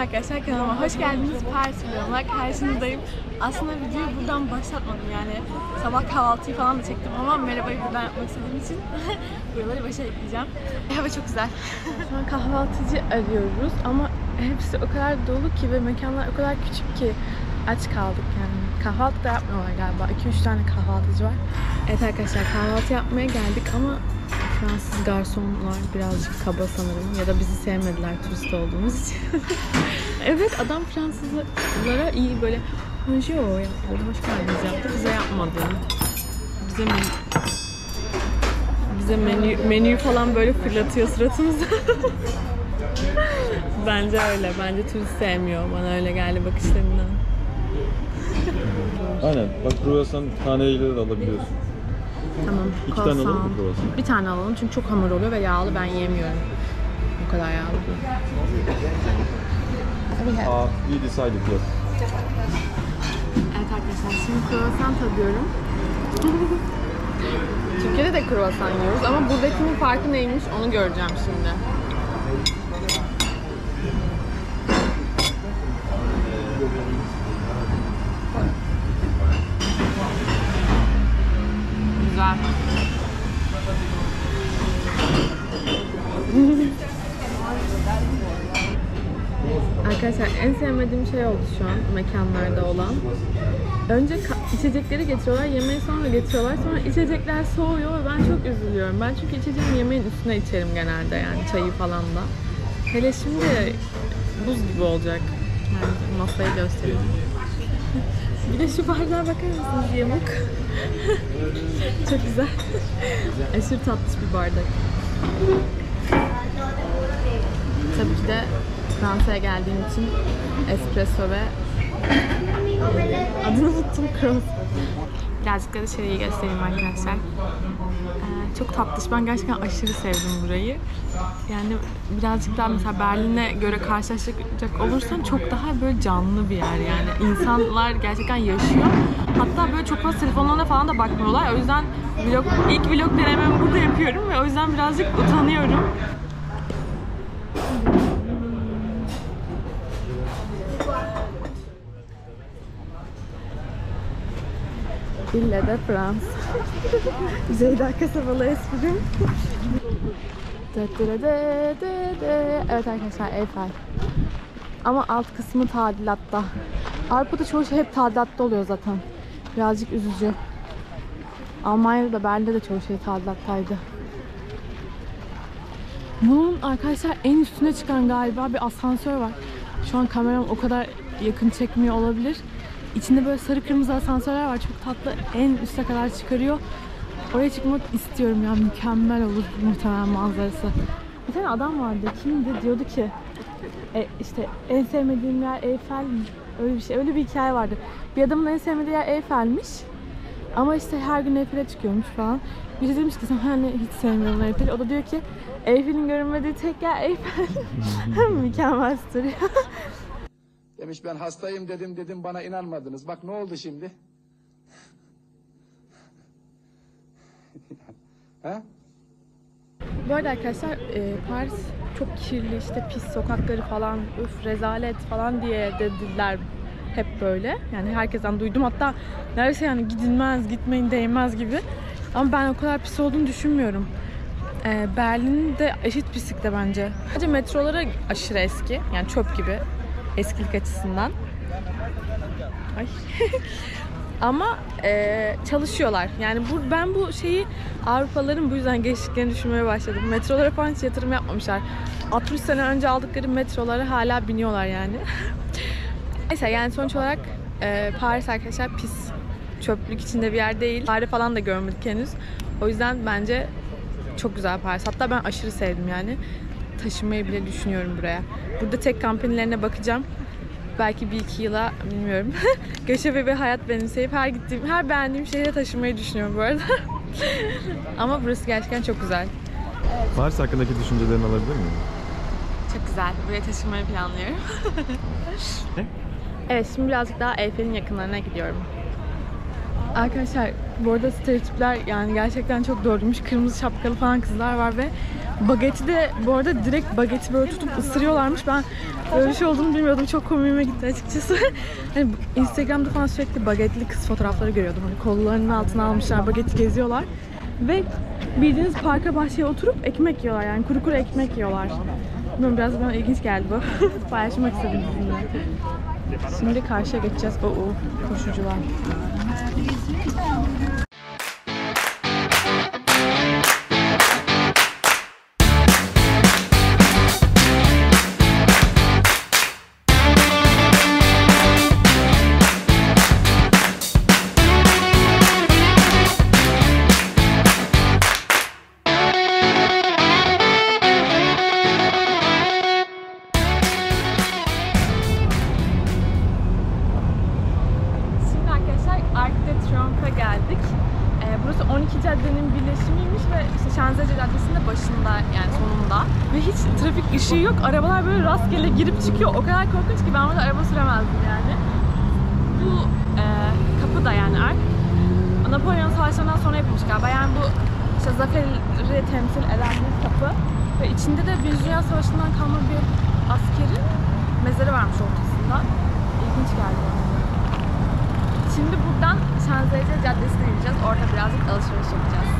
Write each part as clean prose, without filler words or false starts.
arkadaşlar, kanalıma hoş geldiniz. Paris vlogumla karşınızdayım. Aslında videoyu buradan başlatmadım, yani sabah kahvaltıyı falan da çektim ama merhabayı buradan yapmak istediğim için buraları başa ekleyeceğim. Hava çok güzel. Şu an kahvaltıcı arıyoruz ama hepsi o kadar dolu ki ve mekanlar o kadar küçük ki aç kaldık yani. Kahvaltı da yapmıyorlar galiba. 2-3 tane kahvaltıcı var. Evet arkadaşlar, kahvaltı yapmaya geldik ama Fransız garsonlar birazcık kaba sanırım ya da bizi sevmediler turist olduğumuz için. Evet, adam Fransızlara iyi böyle bonjour yaptı, hoş geldiniz yaptı, bize yapmadı. Bize menüyü falan böyle fırlatıyor suratımıza. Bence öyle, bence turist sevmiyor, bana öyle geldi bakışlarından. Aynen, bak kruvasan taneyle de alabiliyorsun. Tamam. 2 tane alalım mı kruvasan? Bir tane alalım çünkü çok hamur oluyor ve yağlı, ben yiyemiyorum. O kadar yağlı değil. We decided, yes. Evet arkadaşlar, şimdi kruvasan tadıyorum. Türkiye'de de kruvasan yiyoruz ama buradakinin farkı neymiş onu göreceğim şimdi. Güzel. Arkadaşlar, en sevmediğim şey oldu şu an mekanlarda olan. Önce içecekleri getiriyorlar, yemeği sonra getiriyorlar. Sonra içecekler soğuyor ve ben çok üzülüyorum. Ben çünkü içeceğim yemeğin üstüne içerim genelde, yani çayı falan da. Hele şimdi buz gibi olacak. Yani masayı göstereyim. Bir de şu bardağa bakar mısınız, yamuk? Çok güzel. Aşırı tatlış bir bardak. Tabii ki de Fransa'ya geldiğim için espresso ve adını unuttum, croissant. Birazcık da dışarıyı göstereyim arkadaşlar. Çok tatlış. Ben gerçekten aşırı sevdim burayı. Yani birazcık daha mesela Berlin'e göre karşılaşacak olursam çok daha böyle canlı bir yer yani. İnsanlar gerçekten yaşıyor. Hatta böyle çok fazla telefonlarına falan da bakmıyorlar. O yüzden ilk vlog denememi burada yapıyorum ve o yüzden birazcık utanıyorum. İlle de Fransa. Zeyda kasabalı esprim. Evet arkadaşlar, Eiffel. Ama alt kısmı tadilatta. Avrupa'da çoğu şey hep tadilatta oluyor zaten. Birazcık üzücü. Almanya'da da, Berlin'de de çoğu şey tadilattaydı. Bunun arkadaşlar en üstüne çıkan galiba bir asansör var. Şu an kameram o kadar yakın çekmiyor olabilir. İçinde böyle sarı kırmızı asansörler var. Çok tatlı. En üste kadar çıkarıyor. Oraya çıkmak istiyorum ya. Mükemmel olur muhtemelen manzarası. Bir tane adam vardı. Kimdi? Diyordu ki işte en sevmediğim yer Eiffel mi? Öyle bir şey. Öyle bir hikaye vardı. Bir adamın en sevmediği yer Eiffel'miş. Ama işte her gün Eiffel'e çıkıyormuş falan. Biri demiş ki sen hani hiç sevmiyorum Eiffel'i. O da diyor ki Eiffel'in görünmediği tek yer Eiffel. Mükemmel story. Demiş ben hastayım dedim bana inanmadınız. Bak ne oldu şimdi? Ha? Bu arada arkadaşlar, Paris çok kirli, işte pis sokakları falan, üf rezalet falan diye dediler hep böyle. Yani herkesten duydum, hatta neredeyse yani gidilmez, gitmeyin, değmez gibi. Ama ben o kadar pis olduğunu düşünmüyorum. Berlin'de eşit pislikte bence. Sadece metroları aşırı eski, yani çöp gibi eskilik açısından. Ay. Ama çalışıyorlar. Yani ben bu şeyi Avrupalıların bu yüzden geçtiklerini düşünmeye başladım. Metrolara falan hiç yatırım yapmamışlar. 60 sene önce aldıkları metrolara hala biniyorlar yani. Neyse, yani sonuç olarak Paris arkadaşlar pis, çöplük içinde bir yer değil. Fare falan da görmedik henüz. O yüzden bence çok güzel Paris. Hatta ben aşırı sevdim yani. Taşınmayı bile düşünüyorum buraya. Burada tek kampanyalarına bakacağım. Belki 1-2 yıla, bilmiyorum. Göçebe bir hayat benimseyip her beğendiğim şehre taşınmayı düşünüyorum bu arada. Ama burası gerçekten çok güzel. Paris hakkındaki düşüncelerini alabilir miyim? Çok güzel. Buraya taşınmayı planlıyorum. Ne? Evet, şimdi birazcık daha Eiffel'in yakınlarına gidiyorum. Arkadaşlar, bu arada stereotipler yani gerçekten çok doğruymuş. Kırmızı şapkalı falan kızlar var ve Bageti de bu arada direkt bageti böyle tutup ısırıyorlarmış. Ben böyle bir şey olduğunu bilmiyordum. Çok komiğime gitti açıkçası. Hani Instagram'da falan sürekli bagetli kız fotoğrafları görüyordum. Hani kollarının altına almışlar, bageti geziyorlar. Ve bildiğiniz parka bahçeye oturup ekmek yiyorlar, yani kuru kuru ekmek yiyorlar. Bilmiyorum, biraz bana ilginç geldi bu. Paylaşmak istedim sizinle. Şimdi karşıya geçeceğiz. Koşucular. Geldik. Burası 12 caddenin birleşimiymiş ve işte Şanzelize Caddesi'nin de başında, yani sonunda. Ve hiç trafik ışığı yok. Arabalar böyle rastgele girip çıkıyor. O kadar korkunç ki ben burada araba süremezdim yani. Bu kapı da yani Napolyon Savaşları'ndan sonra yapılmış galiba. Yani bu işte zaferi temsil eden bir kapı. Ve içinde de bir Dünya Savaşı'ndan kalma bir askerin mezarı varmış ortasında. İlginç geldi bana. Şimdi buradan Şanzelize Caddesi'ne gideceğiz. Orada birazcık alışveriş yapacağız.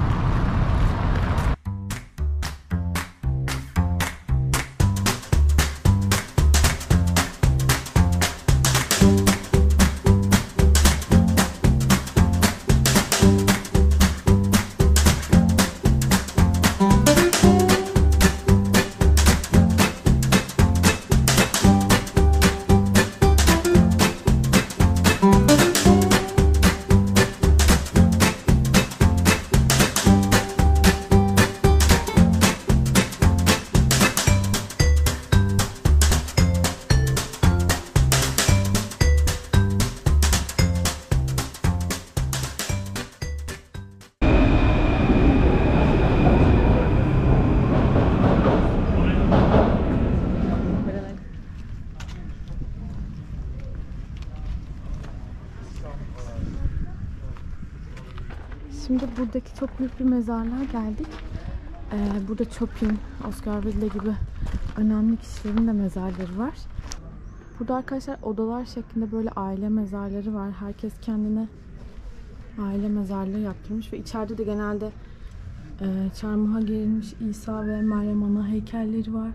Şimdi buradaki çok büyük bir mezarlığa geldik. Burada Chopin, Oscar Wilde gibi önemli kişilerin de mezarları var. Burada arkadaşlar odalar şeklinde böyle aile mezarları var. Herkes kendine aile mezarlığı yaptırmış ve içeride de genelde çarmıha gerilmiş İsa ve Meryem Ana heykelleri var.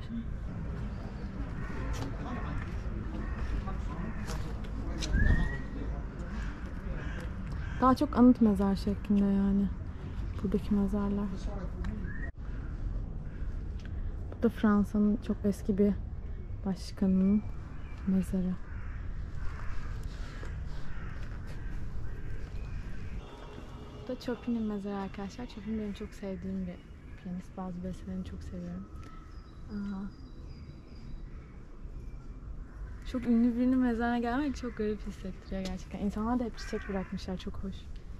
Daha çok anıt mezar şeklinde yani buradaki mezarlar. Bu da Fransa'nın çok eski bir başkanının mezarı. Bu da Chopin'in mezarı arkadaşlar. Chopin benim çok sevdiğim bir piyanist. Bazı bestelerini çok seviyorum. Çok ünlü birinin mezarına gelmek çok garip hissettiriyor gerçekten. İnsanlar da hep çiçek bırakmışlar. Çok hoş.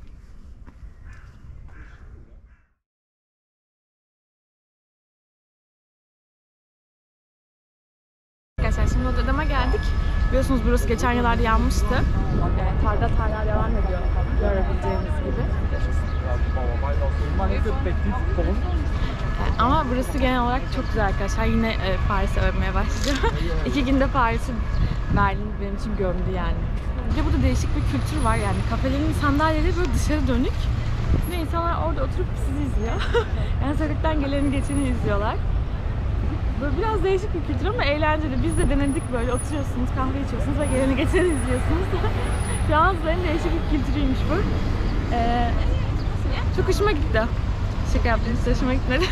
Arkadaşlar şimdi Notre Dame'a geldik. Biliyorsunuz burası geçen yıllarda yanmıştı. Hala devam ediyor. Görebileceğiniz gibi. Ama burası genel olarak çok güzel arkadaşlar. Yine Paris'i övmeye başlayacağım. 2 günde Paris'i, Berlin benim için gömdü yani. Bir de burada değişik bir kültür var yani. Kafelerin sandalyeleri böyle dışarı dönük. Ve insanlar orada oturup sizi izliyor. Yani sokaktan geleni geçeni izliyorlar. Böyle biraz değişik bir kültür ama eğlenceli. Biz de denedik, böyle oturuyorsunuz, kahve içiyorsunuz ve geleni geçeni izliyorsunuz. Fransızların değişik bir kültürüymüş bu. Çok hoşuma gitti. Şaka yaptım, hiç hoşuma gitmedi.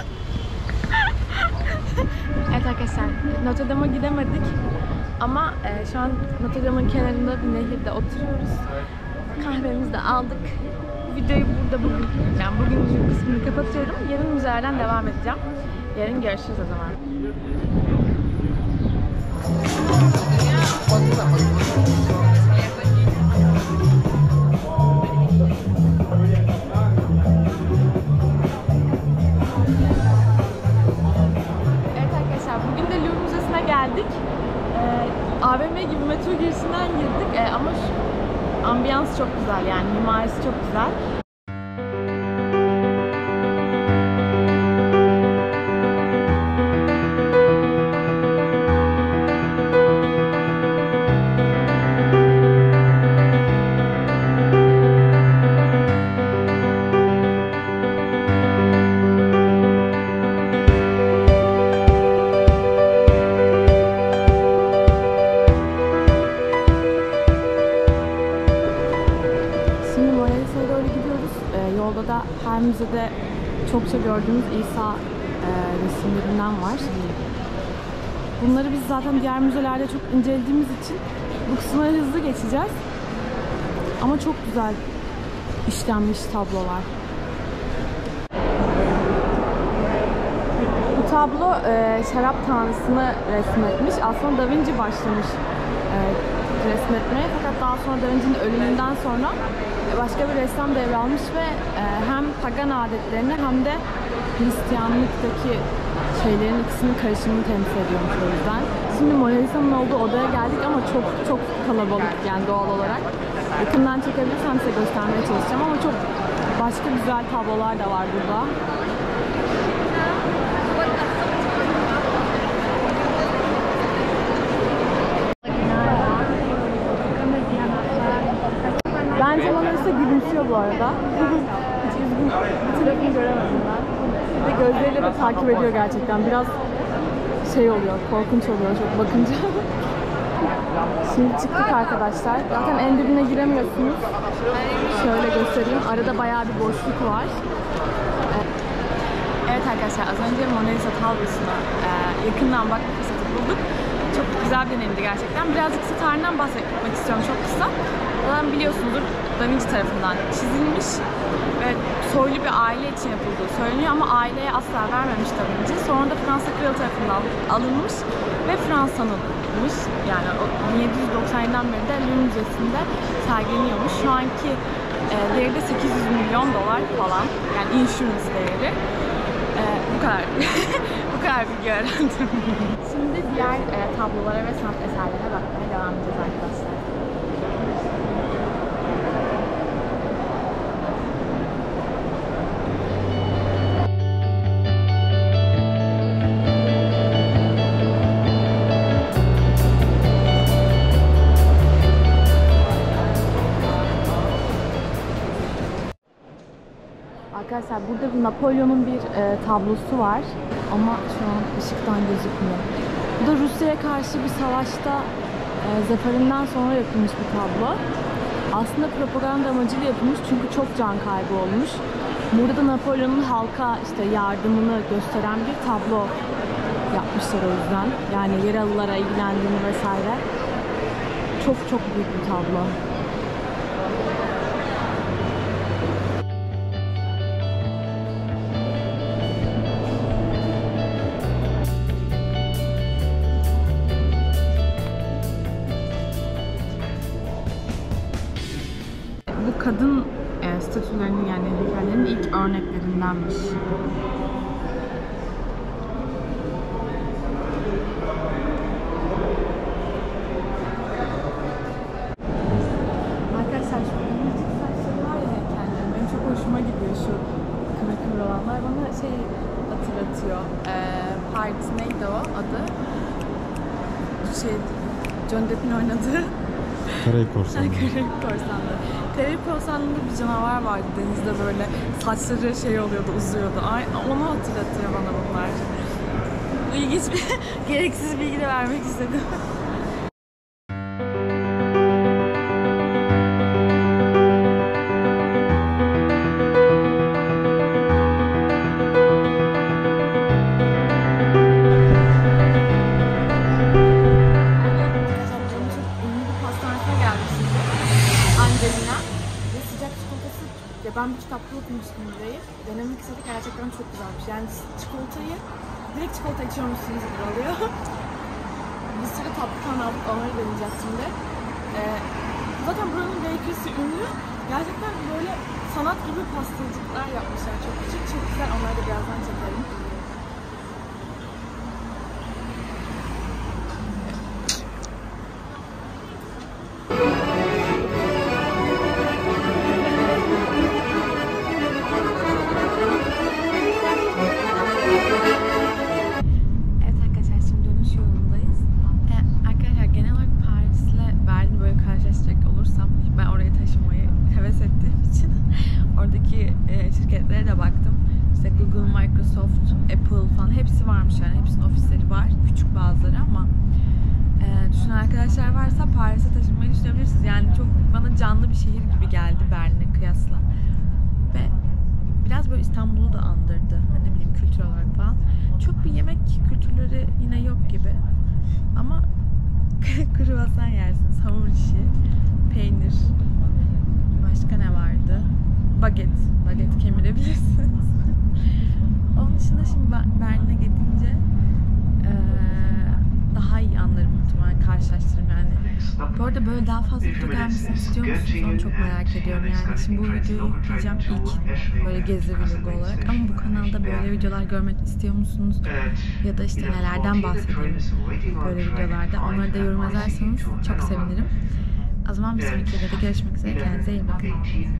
Evet arkadaşlar, Notre Dame'a gidemedik ama şu an Notre Dame'ın kenarında bir nehirde oturuyoruz. Kahvemizi de aldık. Videoyu burada bugün kısmını kapatıyorum. Yarın müzelerden devam edeceğim. Yarın görüşürüz o zaman. Geldik. AVM gibi metro girişinden girdik ama ambiyans çok güzel, yani mimarisi çok güzel. çokça gördüğümüz İsa resimlerinden var. Bunları biz zaten diğer müzelerde çok incelediğimiz için bu kısımları hızlı geçeceğiz. Ama çok güzel işlenmiş tablolar. Bu tablo şarap tanrısını resmetmiş. Aslında Da Vinci başlamış resmetmeye. Fakat daha sonra Da Vinci'nin ölümünden sonra başka bir ressam devralmış ve hem pagan adetlerini hem de Hristiyanlıktaki şeylerin ikisinin karışımını temsil ediyormuş o yüzden. Şimdi Mona Lisa'nın olduğu odaya geldik ama çok çok kalabalık yani doğal olarak. Yakından çekebilirsem size göstermeye çalışacağım ama çok başka güzel tablolar da var burada. Bence Mona Lisa gülümsüyor bu arada. Hiç üzgün bir tarafını göremedim ben. Ve gözleriyle de takip ediyor gerçekten. Biraz şey oluyor, korkunç oluyor çok bakınca. Şimdi çıktık arkadaşlar. Zaten en dibine giremiyorsunuz. Şöyle göstereyim. Arada bayağı bir boşluk var. Evet arkadaşlar, az önce Mona Lisa tablosuna yakından bakma fırsatı bulduk. Çok güzel bir deneyimdi gerçekten. Birazcık size tarihinden bahsetmek istiyorum çok kısa. Zaten biliyorsunuzdur, Da Vinci tarafından çizilmiş ve soylu bir aile için yapıldığı söyleniyor ama aileye asla vermemiş Da Vinci. Sonra da Fransa kralı tarafından alınmış ve Fransa'nınmış. Yani 1797'den beri de Louvre Müzesi'nde sergileniyormuş. Şu anki değeri de 800 milyon dolar falan. Yani insurance değeri. Bu kadar. Bu kadar bilgi öğrendim. Şimdi diğer tablolara ve sanat eserlerine bakmaya devam edeceğiz arkadaşlar. Arkadaşlar burada Napolyon'un bir tablosu var ama şu an ışıktan gözükmüyor. Bu da Rusya'ya karşı bir savaşta zaferinden sonra yapılmış bir tablo. Aslında propaganda amacıyla yapılmış çünkü çok can kaybı olmuş. Burada da Napolyon'un halka işte yardımını gösteren bir tablo yapmışlar o yüzden. Yani yaralılara ilgilendiğini vesaire. Çok çok büyük bir tablo. Kadın statülerinin yani heykellerin ilk örneklerindenmiş. Arkadaşlar şu kıvırcık saçları var ya heykellerin. Benim çok hoşuma gidiyor şu kıvır olanlar. Bana şey hatırlatıyor. Pirates neydi o adı? Johnny Depp'in oynadığı. Karayip Korsanları. Karayip Korsanları. Karayip Korsanları'nda bir canavar vardı denizde böyle saçları şey oluyordu, uzuyordu. Onu hatırlatıyor bana bunlar. İlginç bir, gereksiz bilgi de vermek istedim. Ben bir kitapta okumuştum burayı. Denemek istedik, gerçekten çok güzelmiş. Yani çikolatayı direkt çikolata içiyormuşsunuz gibi oluyor. Bir sürü tatlı falan aldık, onları deneyeceğiz şimdi. Zaten buranın bakery'si ünlü. Gerçekten böyle sanat gibi pastacıklar yapmışlar. Çok küçük, çok güzel. Onları da birazdan çekelim. Şirketlere de baktım. İşte Google, Microsoft, Apple falan hepsi varmış yani. Hepsinin ofisleri var. Küçük bazıları ama düşünen arkadaşlar varsa Paris'e taşınmayı düşünebilirsiniz. Yani çok bana canlı bir şehir gibi geldi Berlin'e kıyasla. Ve Biraz böyle İstanbul'u da andırdı. Hani ne bileyim kültür olarak falan. Çok bir yemek kültürleri yine yok gibi. Ama kruvasan yersiniz, hamur işi, peynir. Başka ne vardı? Baget. Baget kemirebilirsiniz. Onun dışında şimdi Berlin'e gidince daha iyi anlarım muhtemelen, karşılaştırırım yani. Bu arada böyle daha fazla video gelmesini istiyor musunuz? Onu çok merak ediyorum yani. Şimdi bu videoyu yükleyeceğim ilk böyle gezi vlogu olarak. Ama bu kanalda böyle videolar görmek istiyor musunuz? Ya da işte nelerden bahsedeyim böyle videolarda. Onları da yorum yazarsanız çok sevinirim. O zaman bir sonraki videoda görüşmek üzere. Kendinize iyi bakın.